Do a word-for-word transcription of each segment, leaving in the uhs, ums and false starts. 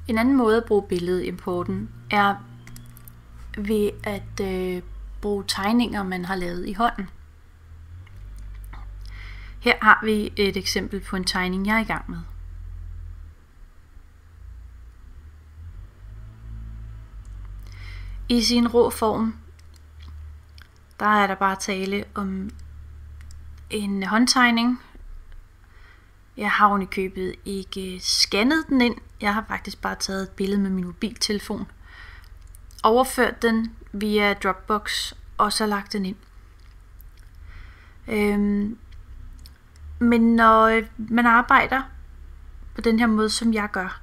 En anden måde at bruge billedimporten er ved at øh, bruge tegninger, man har lavet i hånden. Her har vi et eksempel på en tegning, jeg er i gang med. I sin rå form, der er der bare tale om en håndtegning. Jeg har oven i købet ikke scannet den ind. Jeg har faktisk bare taget et billede med min mobiltelefon, overført den via Dropbox og så lagt den ind. Øhm, men når man arbejder på den her måde, som jeg gør,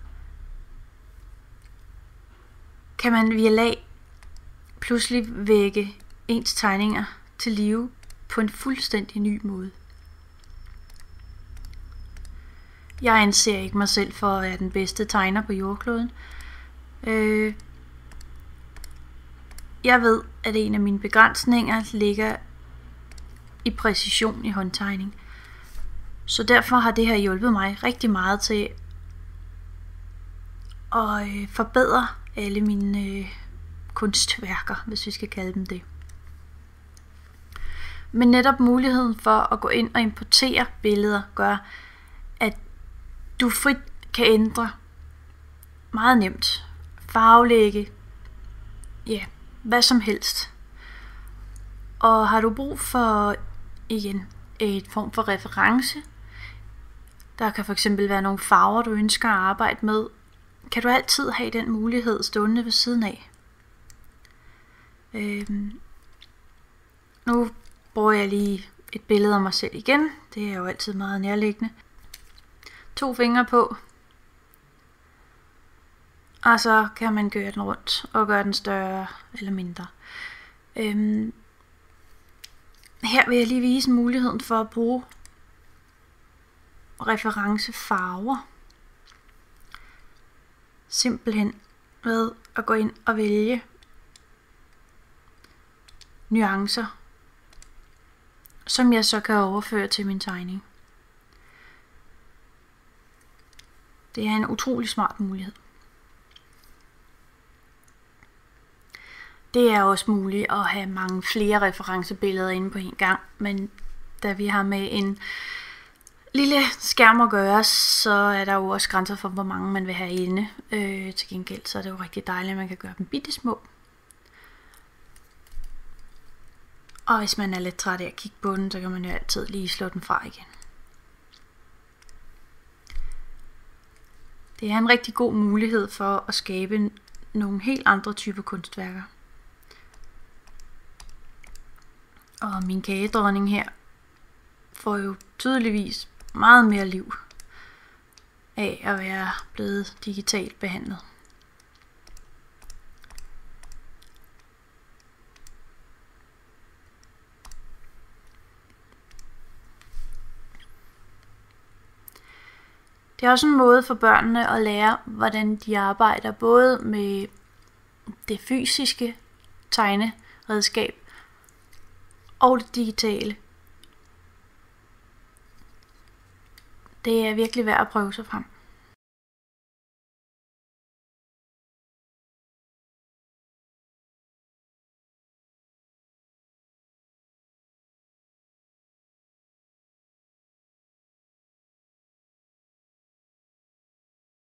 kan man via lag pludselig vække ens tegninger til live på en fuldstændig ny måde. Jeg anser ikke mig selv for at være den bedste tegner på jordkloden. Øh, jeg ved, at en af mine begrænsninger ligger i præcision i håndtegning. Så derfor har det her hjulpet mig rigtig meget til at øh, forbedre alle mine øh, kunstværker, hvis vi skal kalde dem det. Men netop muligheden for at gå ind og importere billeder gør, at du frit kan ændre meget nemt, farvelægge, ja, hvad som helst. Og har du brug for, igen, et form for reference, der kan for eksempel være nogle farver, du ønsker at arbejde med, kan du altid have den mulighed stående ved siden af. Øhm, nu bruger jeg lige et billede af mig selv igen. Det er jo altid meget nærliggende. To fingre på. Og så kan man gøre den rundt og gøre den større eller mindre. Øhm, her vil jeg lige vise muligheden for at bruge referencefarver. Simpelthen ved at gå ind og vælge nuancer, som jeg så kan overføre til min tegning. Det er en utrolig smart mulighed. Det er også muligt at have mange flere referencebilleder inde på en gang, men da vi har med en lille skærm at gøre, så er der jo også grænser for, hvor mange man vil have inde. Øh, til gengæld så er det jo rigtig dejligt, at man kan gøre dem bitte små. Og hvis man er lidt træt af at kigge på den, så kan man jo altid lige slå den fra igen. Det er en rigtig god mulighed for at skabe nogle helt andre typer kunstværker. Og min kagedronning her får jo tydeligvis meget mere liv af at være blevet digitalt behandlet. Det er også en måde for børnene at lære, hvordan de arbejder både med det fysiske tegneredskab og det digitale. Det er virkelig værd at prøve sig frem.